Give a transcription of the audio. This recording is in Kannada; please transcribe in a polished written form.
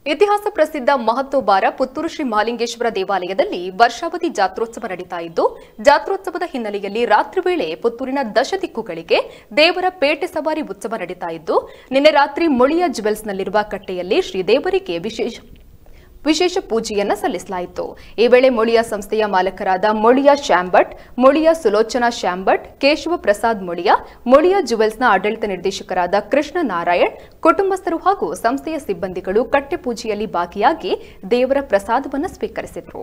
ಇತಿಹಾಸ ಪ್ರಸಿದ್ಧ ಮಹತ್ತೋಬಾರ ಪುತ್ತೂರು ಶ್ರೀ ಮಹಾಲಿಂಗೇಶ್ವರ ದೇವಾಲಯದಲ್ಲಿ ವರ್ಷಾವಧಿ ಜಾತ್ರೋತ್ಸವ ನಡೀತಾ ಇದ್ದು, ಜಾತ್ರೋತ್ಸವದ ಹಿನ್ನೆಲೆಯಲ್ಲಿ ರಾತ್ರಿ ವೇಳೆ ಪುತ್ತೂರಿನ ದಶದಿಕ್ಕುಗಳಿಗೆ ದೇವರ ಪೇಟೆ ಸವಾರಿ ಉತ್ಸವ ನಡೀತಾ ಇದ್ದು, ನಿನ್ನೆ ರಾತ್ರಿ ಮೊಳಿಯ ಜುವೆಲ್ಸ್ನಲ್ಲಿರುವ ಕಟ್ಟೆಯಲ್ಲಿ ಶ್ರೀದೇವರಿಗೆ ವಿಶೇಷ ಪೂಜೆಯನ್ನ ಸಲ್ಲಿಸಲಾಯಿತು. ಈ ವೇಳೆ ಮೊಳಿಯ ಸಂಸ್ಥೆಯ ಮಾಲಕರಾದ ಮೊಳಿಯ ಶ್ಯಾಂಭಟ್, ಮೊಳಿಯ ಸುಲೋಚನಾ ಶ್ಯಾಂಭಟ್, ಕೇಶವ ಪ್ರಸಾದ್ ಮೊಳಿಯ ಜುವೆಲ್ಸ್ನ ಆಡಳಿತ ನಿರ್ದೇಶಕರಾದ ಕೃಷ್ಣ ನಾರಾಯಣ್, ಕುಟುಂಬಸ್ಥರು ಹಾಗೂ ಸಂಸ್ಥೆಯ ಸಿಬ್ಬಂದಿಗಳು ಕಟ್ಟೆ ಪೂಜೆಯಲ್ಲಿ ಭಾಗಿಯಾಗಿ ದೇವರ ಪ್ರಸಾದವನ್ನು ಸ್ವೀಕರಿಸಿದರು.